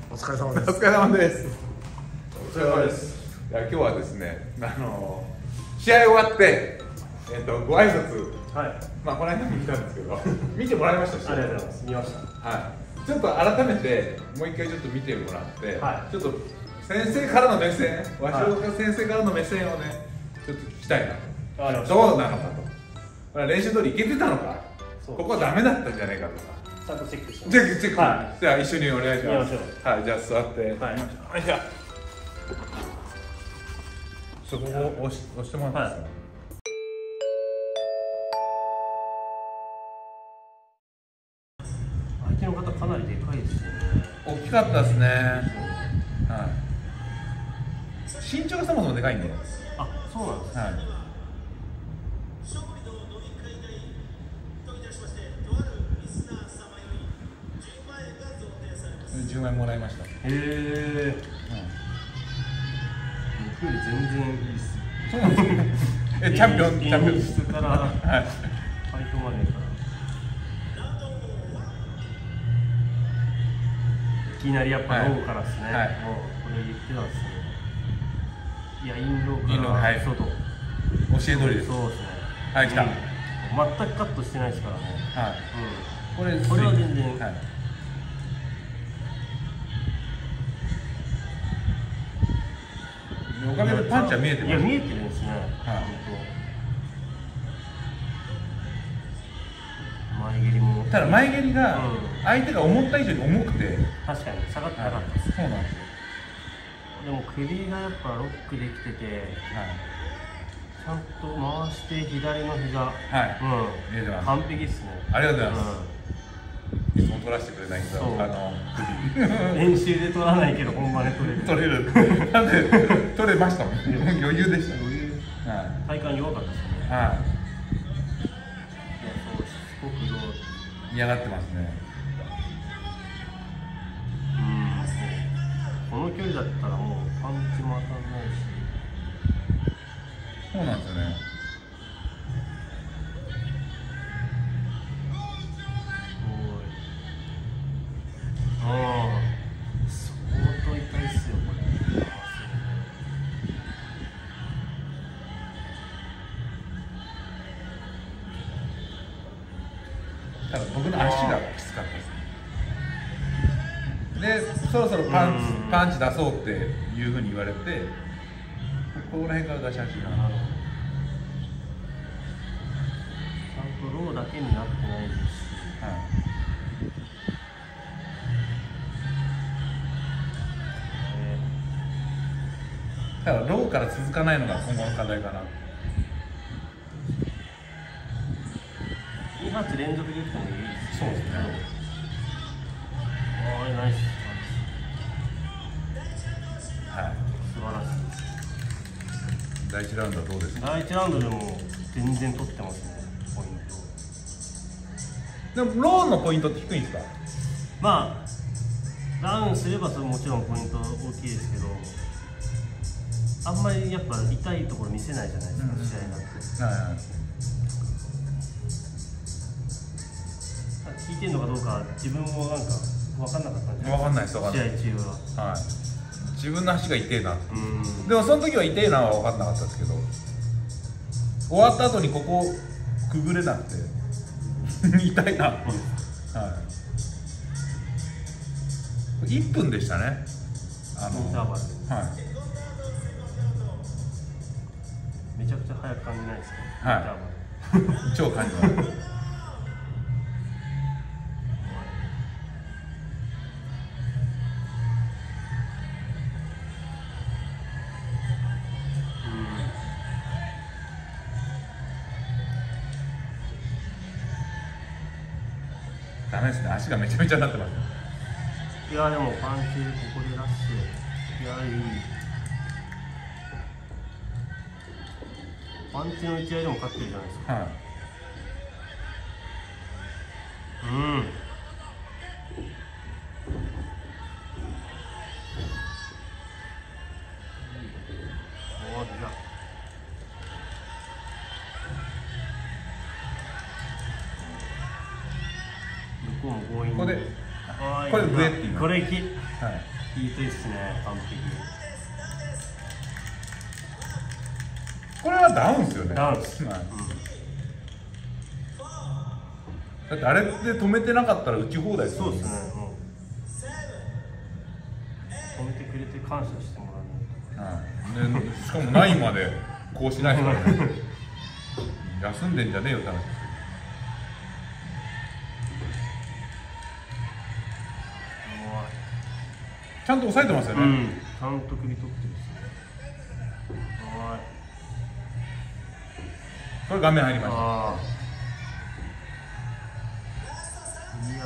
お疲れ様です。 お疲れ様です。お疲れ様です。いや今日はですね、試合終わって、ご挨拶、はい、まあこの間も来たんですけど、見てもらいましたし、 ありがとうございます。見ました。 はい。ちょっと改めてもう一回ちょっと見てもらって、はい、ちょっと先生からの目線、鷲岡先生からの目線をね、ちょっと聞きたいなと。どうなのかと。練習通りいけてたのか、ここはダメだったんじゃないかとか。 ちゃんとチェックして。 チェック。はい、じゃあ一緒にお願いします。はい、じゃあ座って。はい。じゃあ。そこを押してもらっていいですか。 相手の方かなりでかいですよね。 大きかったですね。はい。身長がそもそもでかいんで。 あ、そうなんです。はい。 10万円もらいました。へえ。僕より全然いいっす。 そうなんですね。チャンピオン演出から、はい、ファイトまでから。いきなりやっぱローからですね。はい、もうこれ言ってたんですね。いや、インローから外。教え通りです。 そうですね。 はい、来た。 全くカットしてないですからね。はい。これは全然。 おかげでパンチは見えてます。 いや、見えてるんですね。はい。前蹴りも。 ただ前蹴りが相手が思った以上に重くて。 確かに下がってなかったです。 そうなんですよ。 でも首がやっぱロックできてて、ちゃんと回して左の膝。はい。見えてます。完璧ですね。 ありがとうございます。いつも取らせてくれないけど、 練習で取らないけど本番で取れる。 なんで取れましたもん。余裕でした。 体幹弱かったですね。はい。いや、そうすごく嫌がってますね。 この距離だったらもうパンチも当たらないし。 そうなんですよね。 相当痛いっすよこれ。 ただ僕の足がきつかったですね。で、そろそろパンチ出そうっていうふうに言われて、ここら辺から出し始めた。ちゃんとローだけになってないですし。はい。 ただローから続かないのが今後の課題かな。 2発連続で打ってもいいです。 そうですね。 ナイス。 はい。 素晴らしいです。 第1ラウンドはどうですか。 第1ラウンドでも全然取ってますね、ポイント。でもローのポイントって低いんですか。 まあダウンすればそれもちろんポイント大きいですけど、あんまりやっぱ痛いところ見せないじゃないですか、試合になって。はいはい。聞いてるのかどうか自分もなんか分かんなかったんで。 分かんないです、 試合中は。 はい。自分の足が痛えな。でもその時は痛えなは分かんなかったですけど、終わった後にここくぐれなくて痛いなっていう。はい。1分でしたね。 インターバル。はい。めちゃくちゃ早く感じないですか。はい。 超感じます。ダメですね。足がめちゃめちゃになってます。 いやでもパンチここで出して、いやいい。パンチの打ち合いでも勝ってるじゃないですか。はい。向こうも強引に。 これ上って言います。 これいき。 はい。 ヒートいいっすね、完璧。 これはダウンですよね。 ダウンです、 だってあれで止めてなかったら打ち放題ですよね。そうですね、止めてくれて感謝してもらわないと。でしかもないまでこうしないからね休んでんじゃねえよって話ですよ。ちゃんと押さえてますよね、 ちゃんと首取ってるし、 これ画面入りました。いや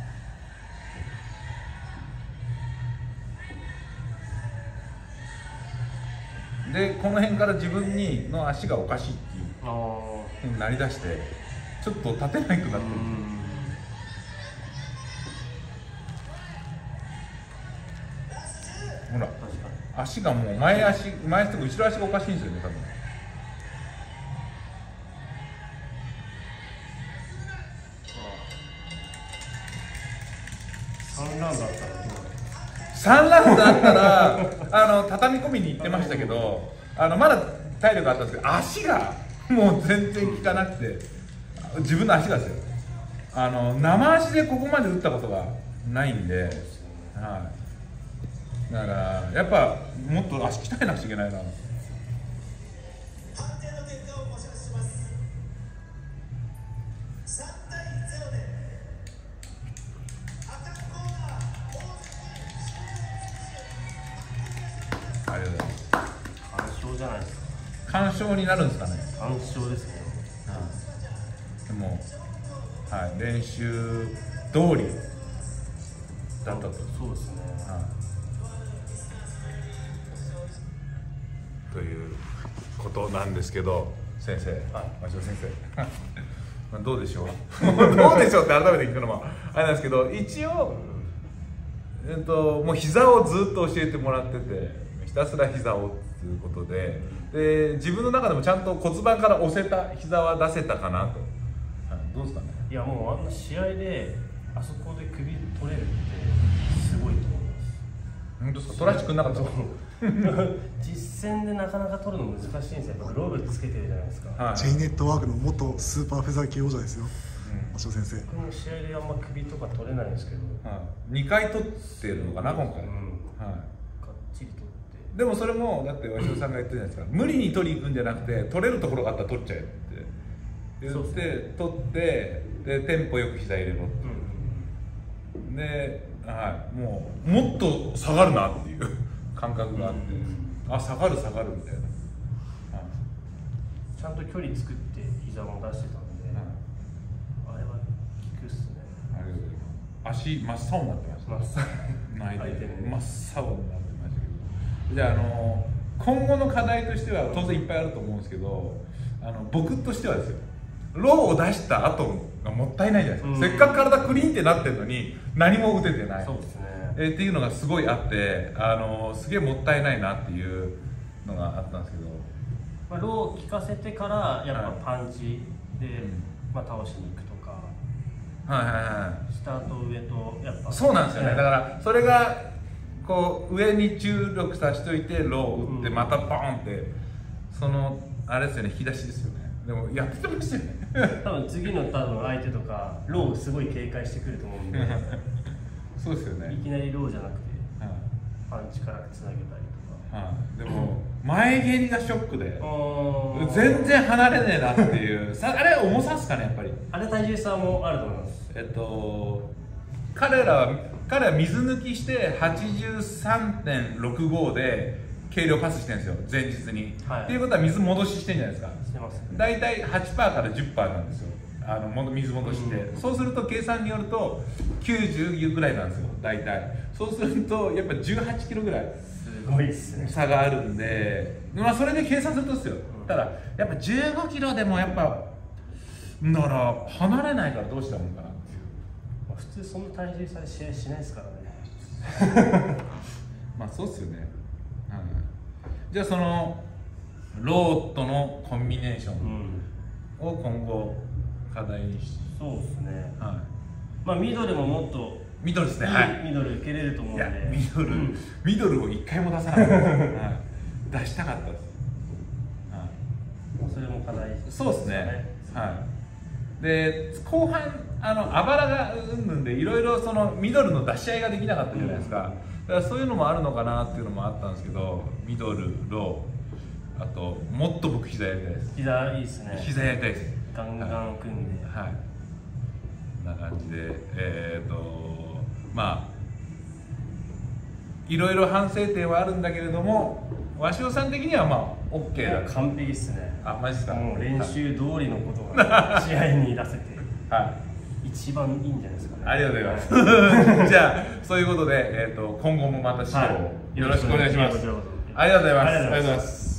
でこの辺から自分の足がおかしいっていうふうになりだしてちょっと立てないくなってる。ほら足がもう前足と後ろ足がおかしいんですよね多分。 3ラウンドあったら 3ラウンドあったら畳み込みに行ってましたけどまだ体力あったんですけど足がもう全然効かなくて自分の足がですよ生足でここまで打ったことがないんで、はい、だからやっぱもっと足鍛えなくちゃいけないな。干渉になるんですかね。 干渉ですね。 でも、はい、練習通りだったと。 そうですね。 ということなんですけど、先生、町田先生、どうでしょう。どうでしょうって改めて聞くのもあれなんですけど、一応、もう膝をずっと教えてもらってて、ひたすら膝をということで。自分の中でもちゃんと骨盤から押せた膝は出せたかなと、どうですかね。 いやもう試合であそこで首取れるってすごいと思います。 本当ですか。取らせてくれなかった実戦でなかなか取るの難しいんですよ。やっぱローブつけてるじゃないですか、 チェインネットワークの元スーパーフェザー級王者ですよ、町田先生。 僕も試合であんま首とか取れないんですけど、 2回取ってるのかな今回。がっちり取って。 でもそれもだって鷲尾さんが言ってるじゃないですか、無理に取りに行くんじゃなくて取れるところがあったら取っちゃえって言って取ってでテンポよく膝入れろって、で、もっと下がるなっていう感覚があって、下がるみたいな、 ちゃんと距離作って膝も出してたんで、あれは効くっすね。 ありがとうございます。足真っ青になってました。真っ青になってましたけど、じゃあ今後の課題としては当然いっぱいあると思うんですけど、僕としてはですよ、ローを出した後がもったいないじゃないですか。せっかく体クリーンってなってるのに何も打ててない。 そうですね。 っていうのがすごいあって、すげえもったいないなっていうのがあったんですけど、 ローを効かせてからやっぱパンチで、倒しに行くとか、下と上とやっぱそうなんですよね。だからそれがこう上に注力させておいてローを打ってまたボーンって、あれですよね、引き出しですよね。でもやってましたよね。 多分次の相手とかローすごい警戒してくると思うんでそうですよね。 いきなりローじゃなくて、パンチからつなげたりとか、 でも前蹴りがショックで全然離れねえなっていうあれ重さですかね、やっぱり。 あれ体重差もあると思います。 彼は水抜きして 83.65 で軽量パスしてるんですよ、前日に。っていうことは水戻ししてるんじゃないですか。 してます。 大体 8% から 10% なんですよ、水戻して。そうすると計算によると90ぐらいなんですよ大体。そうするとやっぱ18キロぐらいすごいっすね、 差があるんで、それで計算するとですよ。ただやっぱ15キロでもやっぱだから離れないからどうしたもんかなっていう。 普通そんな体重差で試合しないですからね。 そうっすよね。じゃあそのローとのコンビネーションを今後課題にして、 そうですね。ミドルももっとミドルですね。はい。 ミドル蹴れると思うんで。 ミドルを一回も出さなかった。出したかったです。 それも課題。 そうですね。はい。で後半あばらがうんぬんでいろいろそのミドルの出し合いができなかったじゃないですか。だからそういうのもあるのかなっていうのもあったんですけど、ミドル、ロー、あともっと僕膝やりたいです。 膝いいですね。 膝やりたいです。 ガンガン組んで。 はい。こんな感じでまあいろいろ反省点はあるんだけれども、鷲尾さん的にはまあ OK だ。 完璧ですね。 あ、マジですか。 もう練習通りのことが試合に出せて、 はい、 一番いいんじゃないですかね。 ありがとうございます。じゃあそういうことで今後もまた指導をよろしくお願いします。ありがとうございます。ありがとうございます。